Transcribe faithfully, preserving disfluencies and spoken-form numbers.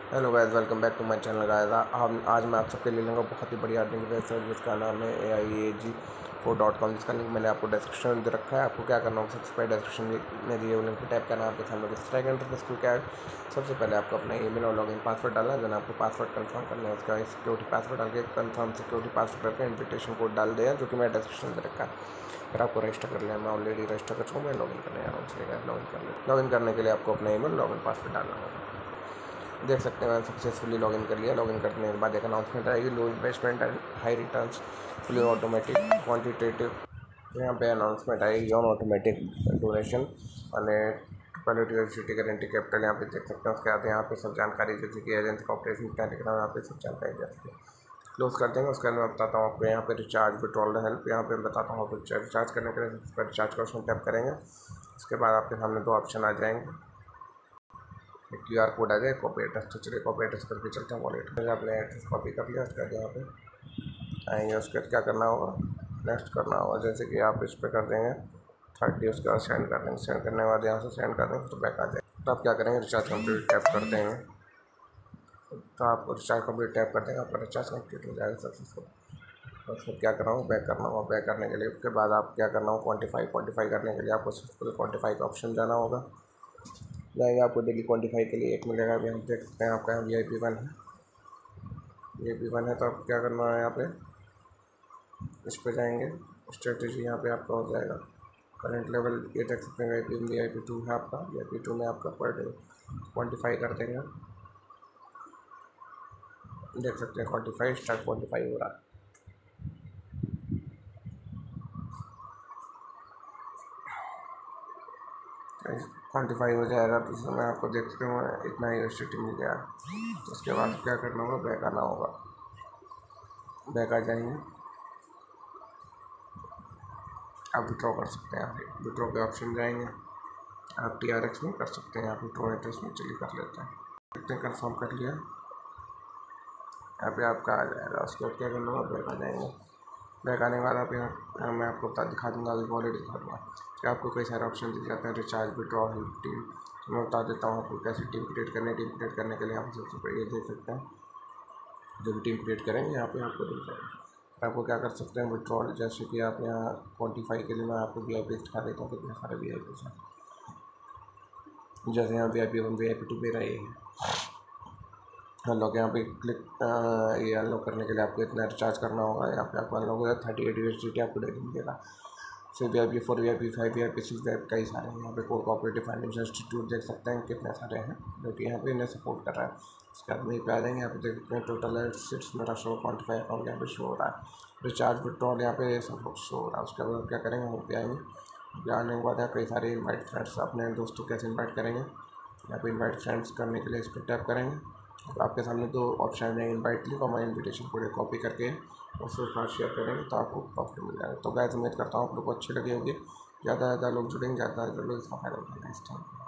Hello guys, welcome back to my channel guys. हम आज मैं आप सबके लिए लूँगा बहुत ही बढ़िया अर्निंग वेबसाइट जिसका नाम है A I A G four dot com. जिसका लिंक मैंने आपको डिस्क्रिप्शन में दे रखा है। आपको क्या करना होगा, सबसे पहले डिस्क्रिप्शन में दिए हुए लिंक पर टैप करना है। आपके सामने इस तरह का इंटरफेस खुल के आएगा। सबसे पहले आपको अपना ईमेल और लॉगिन पासवर्ड डालना है। देन आपको पासवर्ड कंफर्म करना है। उसके बाद सिक्योरिटी पासवर्ड डाल के कंफर्म सिक्योरिटी पासवर्ड करके इन्विटेशन कोड डाल दें जो कि मैंने डिस्क्रिप्शन में रखा है। फिर आपको रजिस्टर कर लेना। मैं ऑलरेडी रजिस्टर कर चुका हूँ। मैं लॉगिन करने जा रहा हूँ, चलिए लॉगिन कर लें। लॉगिन करने के लिए आपको अपना ईमेल लॉगिन पासवर्ड डालना होगा। देख सकते हैं मैंने सक्सेसफुली लॉगिन कर लिया। लॉगिन करने के बाद एक अनाउंसमेंट आएगी, low investment and high returns, fully automatic quantitative. यहाँ पे अनाउंसमेंट आएगी ऑन ऑटोमेटिक डोनेशन અને क्वालिटी सिटी गारंटी कैपिटल। यहाँ पे देख सकते हैं। उसके बाद यहाँ पे सब जानकारी जैसे कि एजेंसी कॉपरेशन टेलीग्राम, यहाँ पे सब जानकारी दे सकते हैं। क्लोज कर देंगे। उसके बाद मैं बताता हूँ आपको यहाँ पे रिचार्ज विड्रॉल हेल्प। यहाँ पे बताता हूँ आपको रिचार्ज करने के लिए रिचार्ज का ऑप्शन टैप करेंगे। उसके बाद आपके सामने दो ऑप्शन आ जाएंगे, क्यू आर कोड आ जाए, कॉपी एड्रेस। तो चलिए कॉपी एड्रेस करके चलते हैं वॉलेट में। आपने एड्रेस कॉपी कर लिया। उसके बाद यहाँ पे आएंगे। उसके बाद क्या करना होगा, नेक्स्ट करना होगा। जैसे कि आप इस पर कर देंगे थर्टी, उसके बाद सेंड कर देंगे। सेंड करने के बाद यहाँ से सेंड कर देंगे तो बैक आ जाए। तो आप क्या करेंगे, रिचार्ज कम्प्लीट टैप कर देंगे। तो आपको रिचार्ज कम्प्लीट टैप कर देंगे, आपका रिचार्ज कम्प्लीट हो जाएगा सक्सेसफुल। तो उसको क्या करना हो, बैक करना होगा। बैक करने के लिए उसके बाद आप क्या करना हो, क्वान्टिफाई क्वान्टिफाई करने के लिए आपको सक्सेसफुल क्वान्टिफाई का ऑप्शन जाना होगा। जाएंगे आपको डेली क्वान्टिफाई के लिए एक मिलेगा। अभी हम देख सकते हैं आपका यहाँ वी आई पी वन है, वी आई पी वन है। तो आप क्या करना है, यहाँ पे इस पे जाएंगे, स्ट्रेटेजी यहाँ पे आपका हो जाएगा। करंट लेवल ये देख सकते हैं, V I P V I P two है आपका। वी आई पी टू में आपका पर डे क्वान्टिफाई कर देंगे। देख सकते हैं क्वान्टिफाई स्टार्ट क्वान्टिफाई हो रहा है। क्वान्टिफाई हो जाएगा तो इसमें आपको देखते हुए इतना ही रजिस्ट्रेटिव मिल गया। तो उसके बाद क्या करना होगा, बैक आना होगा। बैक आ जाएंगे। आप विड्रॉ कर सकते हैं। यहाँ विड्रॉ के ऑप्शन जाएंगे, आप टी आर एक्स में कर सकते हैं। आप विड्रॉ एड्रेस में चलिए कर लेते हैं। देखते हैं कंफर्म कर लिया। यहाँ पे आपका आ जाएगा। उसके बाद क्या करना होगा, बैक आ जाएंगे। बैक आने के बाद आप यहाँ मैं आपको बता दिखा दूँगा, अभी वॉलेट दिखा दूँगा कि आपको कई सारे ऑप्शन दिख जाते हैं। Recharge, withdraw, help, team. तो मैं बता देता हूँ आपको कैसे टीम क्रिएट करनी है। टीम क्रिएट करने के लिए आप सबसे पहले ये देख सकते हैं, जो भी टीम क्रिएट करेंगे यहाँ पे आपको दिख जाएगा। आपको क्या कर सकते हैं, विड्रॉल। जैसे कि आप यहाँ क्वान्टिफाई के लिए मैं आपको वी आई पी दिखा देता हूँ, कितने सारे वी आई पी हैं। जैसे यहाँ V I P one, V I P two मेरा ये है। अनलॉक यहाँ पे क्लिक, ये अनलॉक करने के लिए आपको इतना रिचार्ज करना होगा। यहाँ पे आपको अनलॉक हो जाए thirty eight U S D T आपको डेली मिलेगा। फिर V I P four, V I P five, V I P six, V I P कई सारे हैं। यहाँ पे कोर कोऑपरेटिव फाइनेंशियल इंस्टीट्यूट देख सकते हैं कितने सारे हैं जो कि यहाँ पे इन्हें सपोर्ट कर रहा है। उसके बाद वहीं पे आ जाएंगे। यहाँ पे देख सकते हैं टोटल एसेट्स मेरा शो क्वान्टिफाई अकाउंट यहाँ पे शो हो रहा है। रिचार्ज विड्रॉल यहाँ पे सब कुछ शो हो रहा है। उसके बाद क्या करेंगे, वहीं पे आएंगे। आने के बाद यहाँ कई सारे इन्वाइट फ्रेंड्स, अपने दोस्तों कैसे इन्वाइट करेंगे, यहाँ पे इन्वाइट फ्रेंड्स करने के लिए इस पर टैप करेंगे। तो आपके सामने दो ऑप्शन है, इनवाइट लिंक और माई इन्विटेशन कोड। कॉपी करके उसके साथ शेयर करेंगे तो आपको प्रॉफिट मिल जाएगा। तो गाइस उम्मीद करता हूँ आप लोग को अच्छी लगी होगी। ज़्यादा से ज़्यादा लोग जुड़ेंगे, ज़्यादा से ज़्यादा लोग इसका फायदा उठाएंगे। इस टाइम